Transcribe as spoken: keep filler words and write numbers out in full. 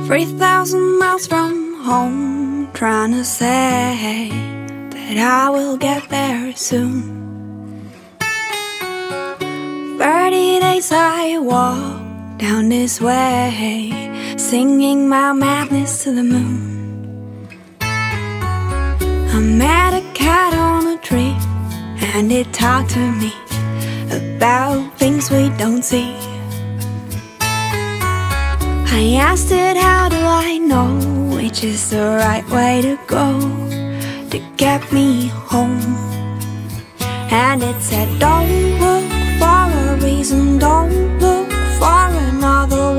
Three thousand miles from home, trying to say that I will get there soon. Thirty days I walk down this way, singing my madness to the moon. I met a cat on a tree, and it talked to me about things we don't see. I asked it, how do I know which is the right way to go to get me home? And it said, don't look for a reason, don't look for another